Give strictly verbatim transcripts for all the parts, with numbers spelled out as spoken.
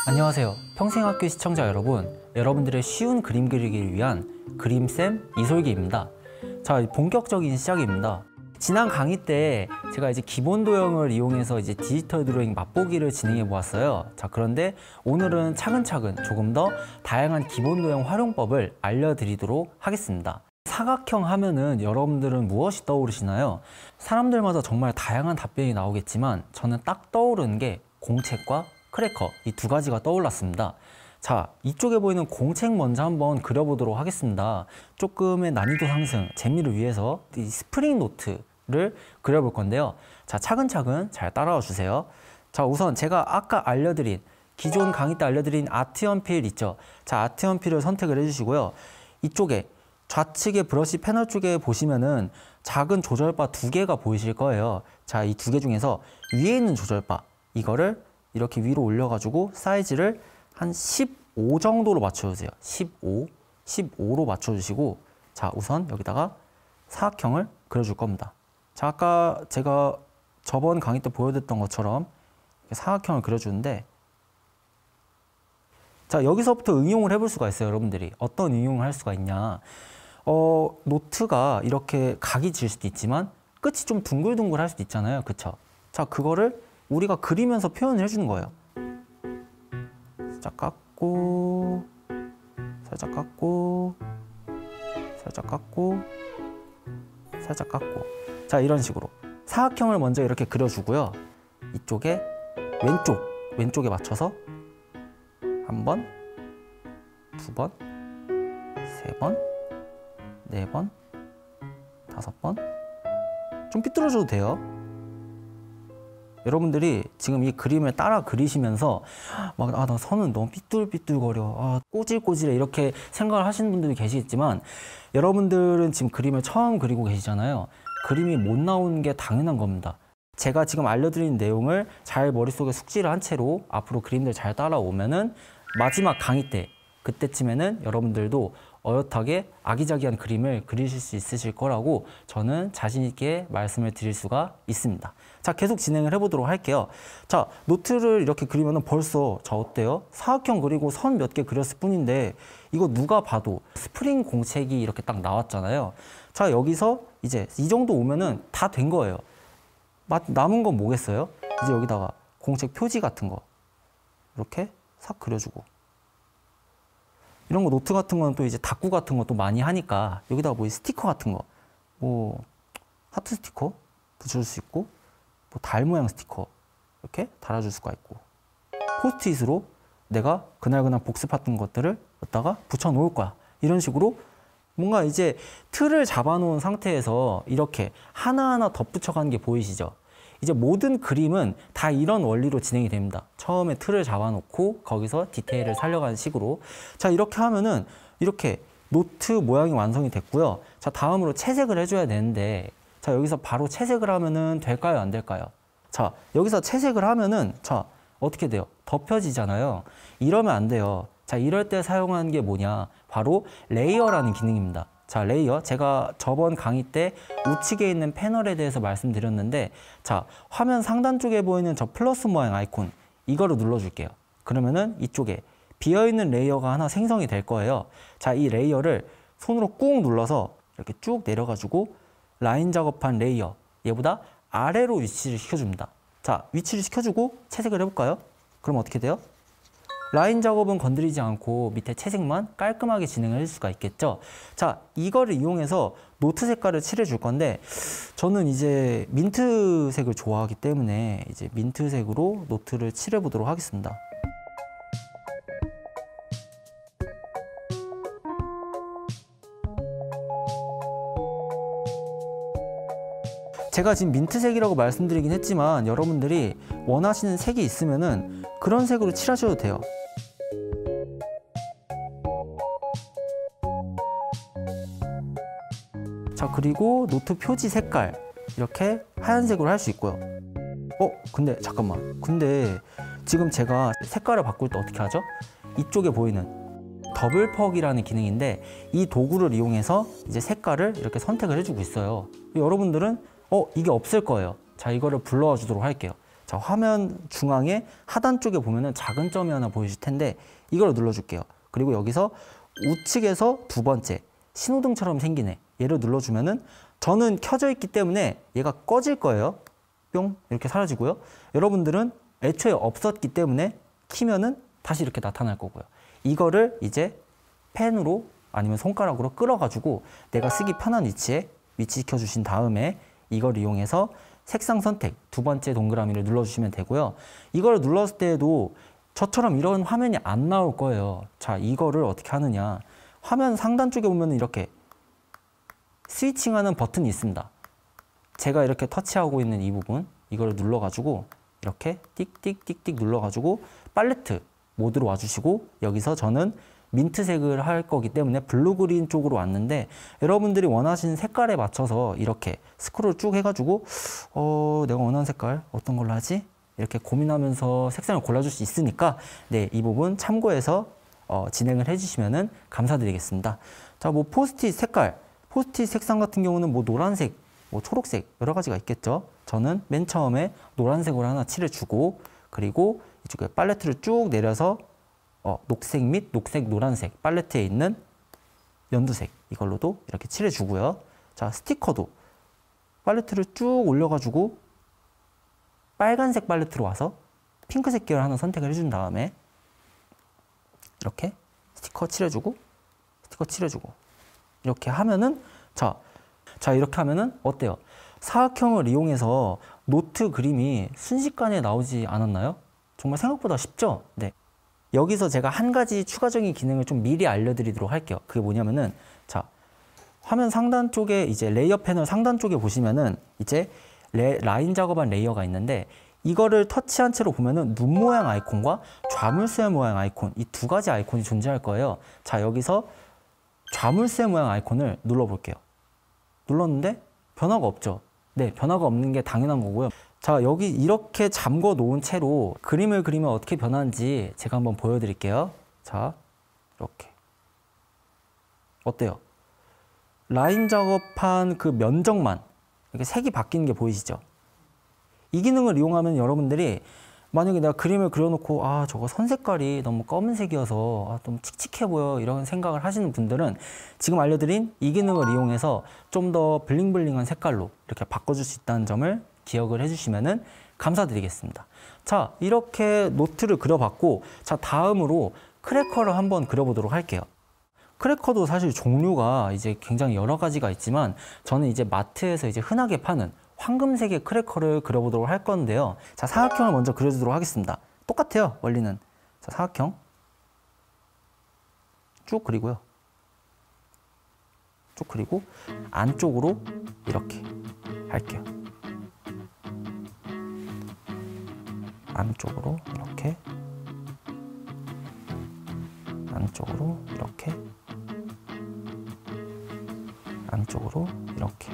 안녕하세요. 평생학교 시청자 여러분, 여러분들의 쉬운 그림 그리기를 위한 그림쌤 이솔기입니다. 자, 본격적인 시작입니다. 지난 강의 때 제가 이제 기본 도형을 이용해서 이제 디지털 드로잉 맛보기를 진행해 보았어요. 자, 그런데 오늘은 차근차근 조금 더 다양한 기본 도형 활용법을 알려드리도록 하겠습니다. 사각형 하면은 여러분들은 무엇이 떠오르시나요? 사람들마다 정말 다양한 답변이 나오겠지만 저는 딱 떠오르는 게 공책과 크래커, 이 두 가지가 떠올랐습니다. 자, 이쪽에 보이는 공책 먼저 한번 그려보도록 하겠습니다. 조금의 난이도 상승, 재미를 위해서 이 스프링 노트를 그려볼 건데요. 자, 차근차근 잘 따라와 주세요. 자, 우선 제가 아까 알려드린, 기존 강의 때 알려드린 아트 연필 있죠? 자, 아트 연필을 선택을 해주시고요. 이쪽에 좌측의 브러쉬 패널 쪽에 보시면은 작은 조절바 두 개가 보이실 거예요. 자, 이 두 개 중에서 위에 있는 조절바, 이거를 이렇게 위로 올려가지고 사이즈를 한 십오 정도로 맞춰주세요. 십오, 십오로 맞춰주시고, 자, 우선 여기다가 사각형을 그려줄 겁니다. 자, 아까 제가 저번 강의 때 보여드렸던 것처럼 사각형을 그려주는데, 자, 여기서부터 응용을 해볼 수가 있어요, 여러분들이. 어떤 응용을 할 수가 있냐. 어, 노트가 이렇게 각이 질 수도 있지만 끝이 좀 둥글둥글 할 수도 있잖아요. 그쵸? 자, 그거를 우리가 그리면서 표현을 해주는 거예요. 살짝 깎고, 살짝 깎고, 살짝 깎고, 살짝 깎고. 자, 이런 식으로 사각형을 먼저 이렇게 그려주고요. 이쪽에 왼쪽, 왼쪽에 맞춰서 한 번, 두 번, 세 번, 네 번, 다섯 번. 좀 삐뚤어져도 돼요. 여러분들이 지금 이 그림을 따라 그리시면서 막, 아, 나 선은 너무 삐뚤삐뚤거려, 아, 꼬질꼬질해, 이렇게 생각을 하시는 분들이 계시겠지만, 여러분들은 지금 그림을 처음 그리고 계시잖아요. 그림이 못 나오는 게 당연한 겁니다. 제가 지금 알려드린 내용을 잘 머릿속에 숙지를 한 채로 앞으로 그림들 잘 따라오면은 마지막 강의 때, 그때쯤에는 여러분들도 어엿하게 아기자기한 그림을 그리실 수 있으실 거라고 저는 자신 있게 말씀을 드릴 수가 있습니다. 자, 계속 진행을 해보도록 할게요. 자, 노트를 이렇게 그리면 벌써, 자, 어때요? 사각형 그리고 선 몇 개 그렸을 뿐인데 이거 누가 봐도 스프링 공책이 이렇게 딱 나왔잖아요. 자, 여기서 이제 이 정도 오면은 다 된 거예요. 남은 건 뭐겠어요? 이제 여기다가 공책 표지 같은 거 이렇게 싹 그려주고, 이런 거 노트 같은 거는 또 이제 다꾸 같은 것도 많이 하니까 여기다가 뭐 스티커 같은 거, 뭐 하트 스티커 붙여줄 수 있고, 뭐 달 모양 스티커 이렇게 달아줄 수가 있고, 포스트잇으로 내가 그날그날 복습했던 것들을 여기다가 붙여 놓을 거야. 이런 식으로 뭔가 이제 틀을 잡아 놓은 상태에서 이렇게 하나하나 덧붙여가는 게 보이시죠? 이제 모든 그림은 다 이런 원리로 진행이 됩니다. 처음에 틀을 잡아놓고 거기서 디테일을 살려가는 식으로. 자, 이렇게 하면은 이렇게 노트 모양이 완성이 됐고요. 자, 다음으로 채색을 해줘야 되는데, 자, 여기서 바로 채색을 하면은 될까요, 안 될까요? 자, 여기서 채색을 하면은, 자, 어떻게 돼요? 덮여지잖아요. 이러면 안 돼요. 자, 이럴 때 사용하는 게 뭐냐? 바로 레이어라는 기능입니다. 자, 레이어. 제가 저번 강의 때 우측에 있는 패널에 대해서 말씀드렸는데, 자, 화면 상단 쪽에 보이는 저 플러스 모양 아이콘, 이거를 눌러줄게요. 그러면은 이쪽에 비어있는 레이어가 하나 생성이 될 거예요. 자, 이 레이어를 손으로 꾹 눌러서 이렇게 쭉 내려가지고 라인 작업한 레이어, 얘보다 아래로 위치를 시켜줍니다. 자, 위치를 시켜주고 채색을 해볼까요? 그럼 어떻게 돼요? 라인 작업은 건드리지 않고 밑에 채색만 깔끔하게 진행을 할 수가 있겠죠. 자, 이거를 이용해서 노트 색깔을 칠해줄 건데, 저는 이제 민트색을 좋아하기 때문에 이제 민트색으로 노트를 칠해보도록 하겠습니다. 제가 지금 민트색이라고 말씀드리긴 했지만 여러분들이 원하시는 색이 있으면은 그런 색으로 칠하셔도 돼요. 자, 그리고 노트 표지 색깔 이렇게 하얀색으로 할 수 있고요. 어? 근데 잠깐만. 근데 지금 제가 색깔을 바꿀 때 어떻게 하죠? 이쪽에 보이는 더블 퍽이라는 기능인데, 이 도구를 이용해서 이제 색깔을 이렇게 선택을 해주고 있어요. 여러분들은 어? 이게 없을 거예요. 자, 이거를 불러와 주도록 할게요. 자, 자, 화면 중앙에 하단 쪽에 보면은 작은 점이 하나 보이실 텐데 이걸 눌러줄게요. 그리고 여기서 우측에서 두 번째 신호등처럼 생기네. 얘를 눌러주면은 저는 켜져 있기 때문에 얘가 꺼질 거예요. 뿅 이렇게 사라지고요. 여러분들은 애초에 없었기 때문에 키면은 다시 이렇게 나타날 거고요. 이거를 이제 펜으로 아니면 손가락으로 끌어가지고 내가 쓰기 편한 위치에 위치시켜 주신 다음에 이걸 이용해서 색상 선택 두 번째 동그라미를 눌러주시면 되고요. 이걸 눌렀을 때에도 저처럼 이런 화면이 안 나올 거예요. 자, 이거를 어떻게 하느냐. 화면 상단 쪽에 보면 이렇게 스위칭하는 버튼이 있습니다. 제가 이렇게 터치하고 있는 이 부분 이걸 눌러가지고 이렇게 띡띡띡띡 눌러가지고 팔레트 모드로 와주시고 여기서 저는 민트색을 할 거기 때문에 블루 그린 쪽으로 왔는데 여러분들이 원하시는 색깔에 맞춰서 이렇게 스크롤 쭉 해가지고 어 내가 원하는 색깔 어떤 걸로 하지? 이렇게 고민하면서 색상을 골라줄 수 있으니까 네, 이 부분 참고해서 어, 진행을 해주시면 감사드리겠습니다. 자, 뭐 포스트잇 색깔, 포스트잇 색상 같은 경우는 뭐 노란색, 뭐 초록색 여러 가지가 있겠죠. 저는 맨 처음에 노란색으로 하나 칠해주고 그리고 이쪽에 팔레트를 쭉 내려서 어, 녹색 및 녹색, 노란색 팔레트에 있는 연두색 이걸로도 이렇게 칠해주고요. 자, 스티커도 팔레트를 쭉 올려가지고 빨간색 팔레트로 와서 핑크색 계열 하나 선택을 해준 다음에 이렇게 스티커 칠해주고 스티커 칠해주고 이렇게 하면은 자, 자 이렇게 하면은 어때요? 사각형을 이용해서 노트 그림이 순식간에 나오지 않았나요? 정말 생각보다 쉽죠? 네. 여기서 제가 한 가지 추가적인 기능을 좀 미리 알려드리도록 할게요. 그게 뭐냐면은 자 화면 상단 쪽에 이제 레이어 패널 상단 쪽에 보시면은 이제 레, 라인 작업한 레이어가 있는데 이거를 터치한 채로 보면은 눈 모양 아이콘과 좌물쇠 모양 아이콘 이 두 가지 아이콘이 존재할 거예요. 자 여기서 좌물쇠 모양 아이콘을 눌러볼게요. 눌렀는데 변화가 없죠. 네, 변화가 없는 게 당연한 거고요. 자, 여기 이렇게 잠궈 놓은 채로 그림을 그리면 어떻게 변하는지 제가 한번 보여드릴게요. 자, 이렇게. 어때요? 라인 작업한 그 면적만 이렇게 색이 바뀌는 게 보이시죠? 이 기능을 이용하면 여러분들이 만약에 내가 그림을 그려놓고 아 저거 선 색깔이 너무 검은색이어서 아, 좀 칙칙해 보여 이런 생각을 하시는 분들은 지금 알려드린 이 기능을 이용해서 좀 더 블링블링한 색깔로 이렇게 바꿔줄 수 있다는 점을 기억을 해주시면 감사드리겠습니다. 자 이렇게 노트를 그려봤고 자 다음으로 크래커를 한번 그려보도록 할게요. 크래커도 사실 종류가 이제 굉장히 여러 가지가 있지만 저는 이제 마트에서 이제 흔하게 파는 황금색의 크래커를 그려보도록 할 건데요. 자, 사각형을 먼저 그려주도록 하겠습니다. 똑같아요, 원리는. 자, 사각형. 쭉 그리고요. 쭉 그리고 안쪽으로 이렇게 할게요. 안쪽으로 이렇게. 안쪽으로 이렇게. 안쪽으로 이렇게.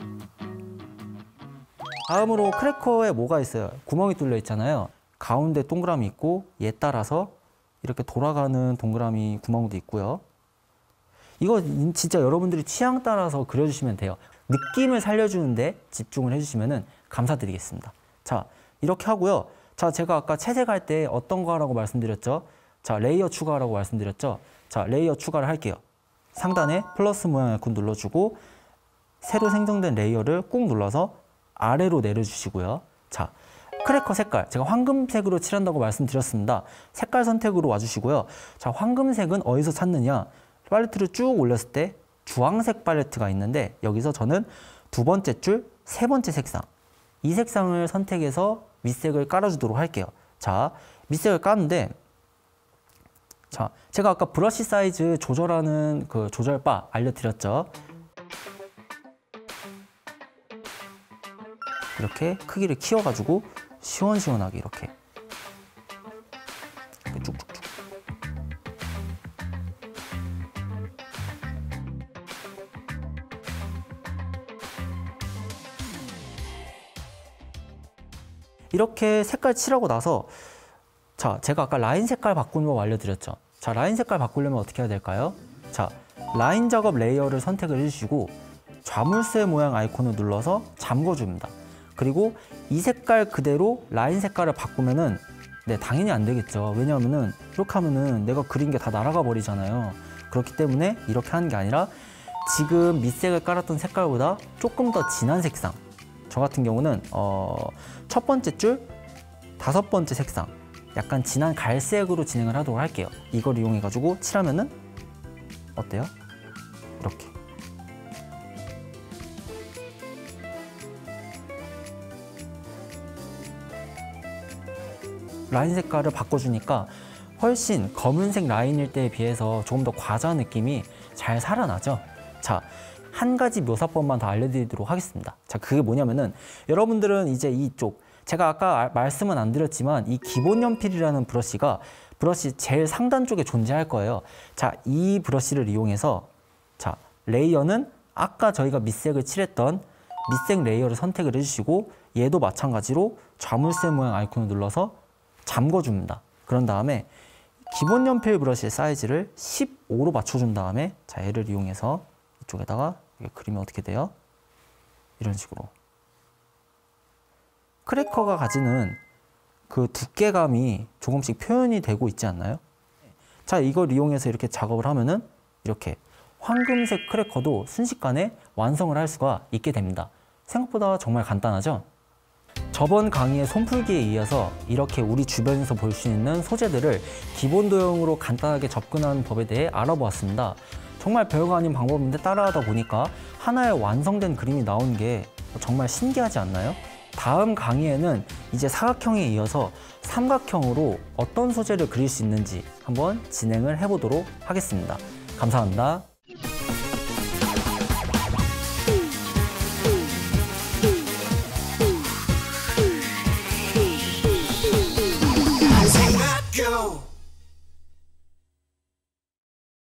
다음으로 크래커에 뭐가 있어요? 구멍이 뚫려 있잖아요. 가운데 동그라미 있고 얘 따라서 이렇게 돌아가는 동그라미 구멍도 있고요. 이거 진짜 여러분들이 취향 따라서 그려주시면 돼요. 느낌을 살려주는데 집중을 해주시면 감사드리겠습니다. 자, 이렇게 하고요. 자, 제가 아까 채색할 때 어떤 거 하라고 말씀드렸죠? 자, 레이어 추가하라고 말씀드렸죠? 자, 레이어 추가를 할게요. 상단에 플러스 모양 아이콘 눌러주고 새로 생성된 레이어를 꾹 눌러서 아래로 내려주시고요. 자, 크래커 색깔 제가 황금색으로 칠한다고 말씀드렸습니다. 색깔 선택으로 와주시고요. 자, 황금색은 어디서 찾느냐? 팔레트를 쭉 올렸을 때 주황색 팔레트가 있는데 여기서 저는 두 번째 줄, 세 번째 색상 이 색상을 선택해서 밑색을 깔아주도록 할게요. 자, 밑색을 까는데 자, 제가 아까 브러쉬 사이즈 조절하는 그 조절바 알려드렸죠. 이렇게 크기를 키워가지고 시원시원하게 이렇게 쭉쭉쭉 이렇게 색깔 칠하고 나서 자 제가 아까 라인 색깔 바꾸는 법 알려드렸죠. 자 라인 색깔 바꾸려면 어떻게 해야 될까요? 자 라인 작업 레이어를 선택을 해주시고 좌물쇠 모양 아이콘을 눌러서 잠궈줍니다. 그리고 이 색깔 그대로 라인 색깔을 바꾸면은 네, 당연히 안 되겠죠. 왜냐하면은 이렇게 하면은 내가 그린 게 다 날아가 버리잖아요. 그렇기 때문에 이렇게 하는 게 아니라 지금 밑색을 깔았던 색깔보다 조금 더 진한 색상, 저 같은 경우는 어, 첫 번째 줄 다섯 번째 색상 약간 진한 갈색으로 진행을 하도록 할게요. 이걸 이용해 가지고 칠하면은 어때요? 이렇게 라인 색깔을 바꿔주니까 훨씬 검은색 라인일 때에 비해서 조금 더 과자 느낌이 잘 살아나죠. 자, 한 가지 묘사법만 더 알려드리도록 하겠습니다. 자, 그게 뭐냐면은 여러분들은 이제 이쪽, 제가 아까 말씀은 안 드렸지만 이 기본 연필이라는 브러쉬가 브러쉬 제일 상단 쪽에 존재할 거예요. 자, 이 브러쉬를 이용해서 자, 레이어는 아까 저희가 밑색을 칠했던 밑색 레이어를 선택을 해주시고 얘도 마찬가지로 자물쇠 모양 아이콘을 눌러서 잠궈줍니다. 그런 다음에 기본 연필 브러쉬의 사이즈를 십오로 맞춰준 다음에 자, 얘를 이용해서 이쪽에다가 이렇게 그리면 어떻게 돼요? 이런 식으로 크래커가 가지는 그 두께감이 조금씩 표현이 되고 있지 않나요? 자, 이걸 이용해서 이렇게 작업을 하면은 이렇게 황금색 크래커도 순식간에 완성을 할 수가 있게 됩니다. 생각보다 정말 간단하죠? 저번 강의의 손풀기에 이어서 이렇게 우리 주변에서 볼 수 있는 소재들을 기본 도형으로 간단하게 접근하는 법에 대해 알아보았습니다. 정말 별거 아닌 방법인데 따라하다 보니까 하나의 완성된 그림이 나온 게 정말 신기하지 않나요? 다음 강의에는 이제 사각형에 이어서 삼각형으로 어떤 소재를 그릴 수 있는지 한번 진행을 해보도록 하겠습니다. 감사합니다.